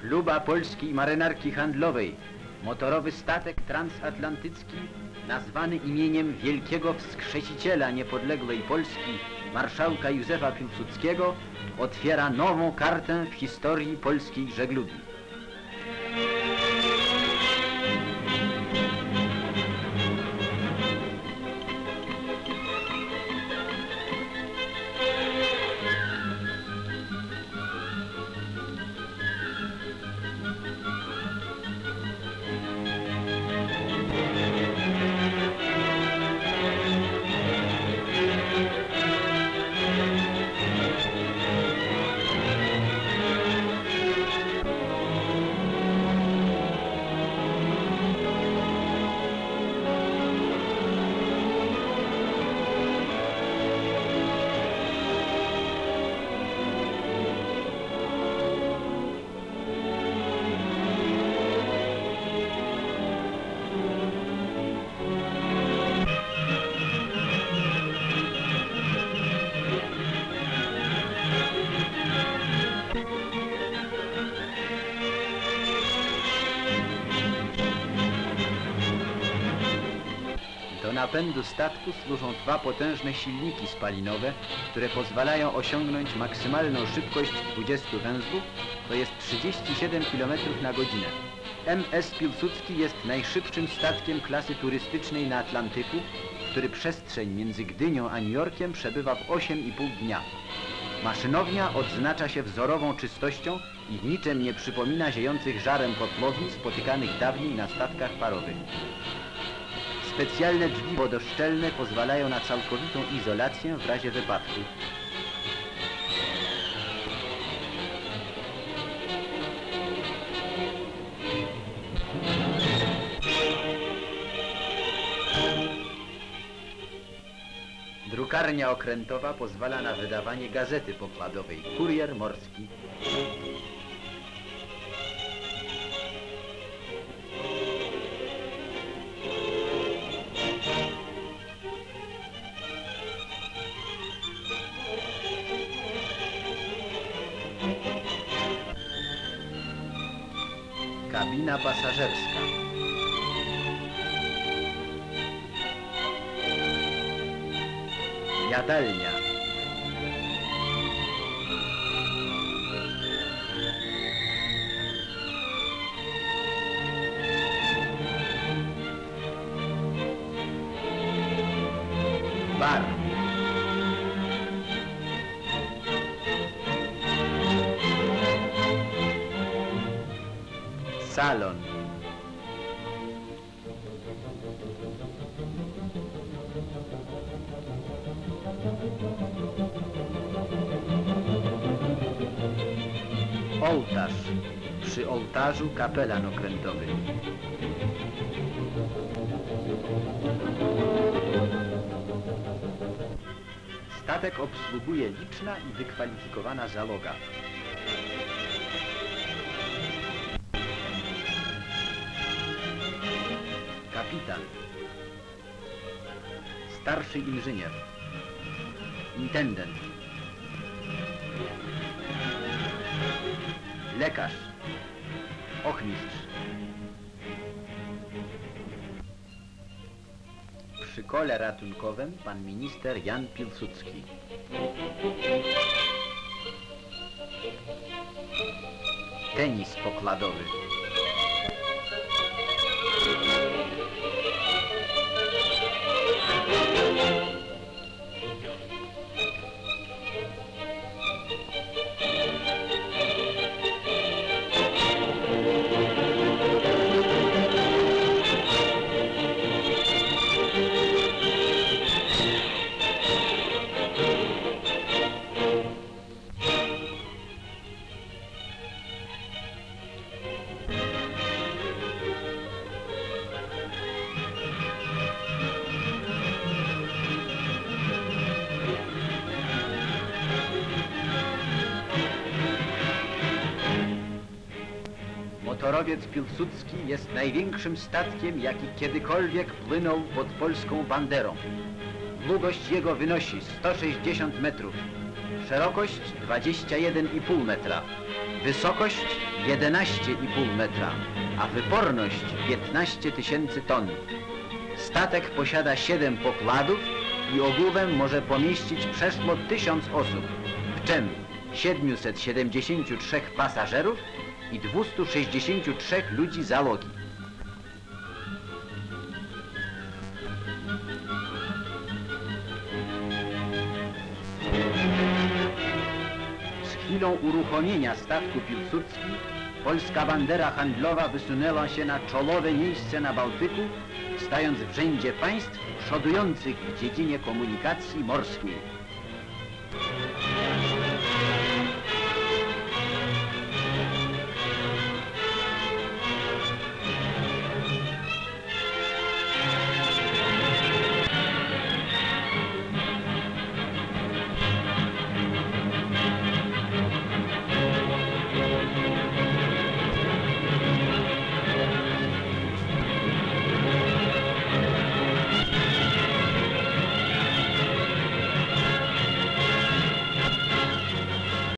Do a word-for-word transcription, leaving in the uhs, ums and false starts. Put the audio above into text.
chluba polskiej marynarki handlowej, motorowy statek transatlantycki nazwany imieniem wielkiego wskrzesiciela niepodległej Polski, marszałka Józefa Piłsudskiego, otwiera nową kartę w historii polskiej żeglugi. Do napędu statku służą dwa potężne silniki spalinowe, które pozwalają osiągnąć maksymalną szybkość dwudziestu węzłów, to jest trzydzieści siedem kilometrów na godzinę. M S Piłsudski jest najszybszym statkiem klasy turystycznej na Atlantyku, który przestrzeń między Gdynią a New Yorkiem przebywa w osiem i pół dnia. Maszynownia odznacza się wzorową czystością i w niczym nie przypomina ziejących żarem kotłowni spotykanych dawniej na statkach parowych. Specjalne drzwi wodoszczelne pozwalają na całkowitą izolację w razie wypadku. Drukarnia okrętowa pozwala na wydawanie gazety pokładowej Kurier Morski. Kabina pasażerska. Jadalnia. Bar. Salon. Ołtarz. Przy ołtarzu kapelan okrętowy. Statek obsługuje liczna i wykwalifikowana załoga. Kapitan. Starszy inżynier. Intendent. Lekarz. Ochmistrz. Przy kole ratunkowym pan minister Jan Piłsudski. Tenis pokładowy. Motorowiec Piłsudski jest największym statkiem, jaki kiedykolwiek płynął pod polską banderą. Długość jego wynosi sto sześćdziesiąt metrów, Szerokość dwadzieścia jeden i pół metra, wysokość jedenaście i pół metra, a wyporność piętnaście tysięcy ton. Statek posiada siedem pokładów i ogółem może pomieścić przeszło tysiąc osób, w czym siedmiuset siedemdziesięciu trzech pasażerów i dwustu sześćdziesięciu trzech ludzi załogi. Z chwilą uruchomienia statku Piłsudski polska bandera handlowa wysunęła się na czołowe miejsce na Bałtyku, stając w rzędzie państw przodujących w dziedzinie komunikacji morskiej.